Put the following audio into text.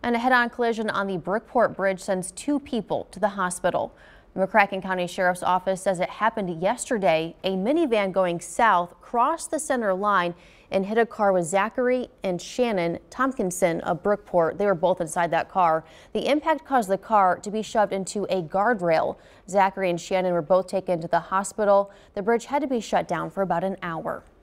And a head-on collision on the Brookport Bridge sends 2 people to the hospital. The McCracken County Sheriff's Office says it happened yesterday. A minivan going south crossed the center line and hit a car with Zachary and Shannon Tompkinson of Brookport. They were both inside that car. The impact caused the car to be shoved into a guardrail. Zachary and Shannon were both taken to the hospital. The bridge had to be shut down for about an hour.